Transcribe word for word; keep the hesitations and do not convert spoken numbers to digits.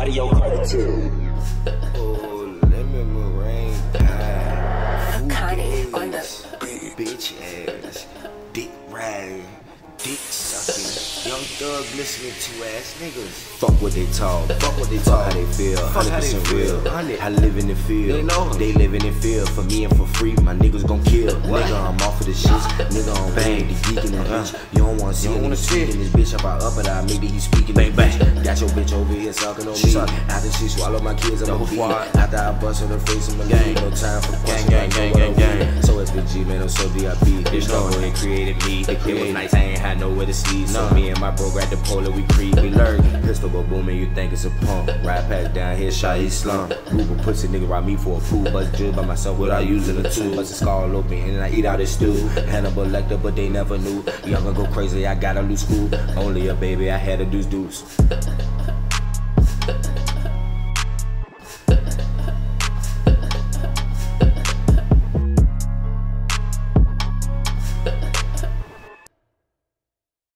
Audio cartoon. Oh, lemon meringue pie. Tokin on the Bitch ass. Dick riding. Dick sucking. Young thug listening to ass niggas. Fuck what they talk. Fuck what they talk. How they feel. Fuck how they feel. I live in the field. They know. They live in the field. For me and for free, my niggas gon' kill. What? Nigga, I'm off of the shits. Nigga, I'm bang. The geeking and bitch. You don't wanna see a nigga speaking this bitch. If I up it out, maybe he speaking bang bang. Got your bitch over here sucking on me. After she swallow my kids, I'm a beat. After I bust on her face, I'm a gang. No time for gang, gang, gang, gang, gang. So it's the G, man. I'm so D I B. Bitch, no, they created me. It was nice. I ain't had nowhere to sleep. So me and my bro at the pole, we creep. We lurk. Pistol go booming, you think it's a pump. Ride past down here, shot he slump. Google pussy nigga ride me for a fool. Bust drill by myself without using a tool. Bust a skull open and I eat out his stew. Hannibal Lecter, but they never knew. Young and go crazy, I got a loose school. Only a baby, I had a deuce deuce.